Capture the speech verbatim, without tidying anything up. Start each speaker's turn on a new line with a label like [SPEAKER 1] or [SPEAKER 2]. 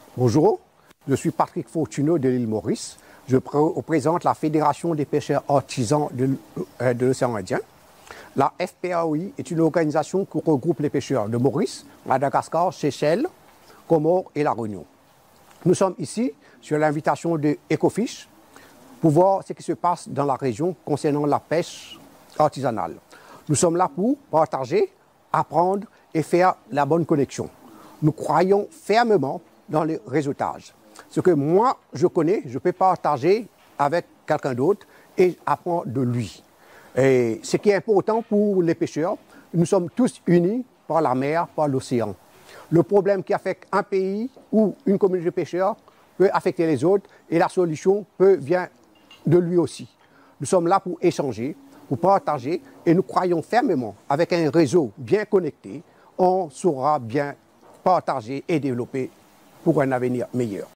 [SPEAKER 1] Bonjour, je suis Patrick Fortuneau de l'île Maurice. Je représente la Fédération des pêcheurs artisans de, euh, de l'océan Indien. La F P A O I est une organisation qui regroupe les pêcheurs de Maurice, Madagascar, Seychelles, Comores et La Réunion. Nous sommes ici sur l'invitation de Ecofish pour voir ce qui se passe dans la région concernant la pêche artisanale. Nous sommes là pour partager, apprendre et faire la bonne connexion. Nous croyons fermement dans le réseautage. Ce que moi, je connais, je peux partager avec quelqu'un d'autre et apprendre de lui. Et ce qui est important pour les pêcheurs, nous sommes tous unis par la mer, par l'océan. Le problème qui affecte un pays ou une communauté de pêcheurs peut affecter les autres et la solution peut venir de lui aussi. Nous sommes là pour échanger, pour partager et nous croyons fermement, avec un réseau bien connecté, on saura bien partager et développer pour un avenir meilleur.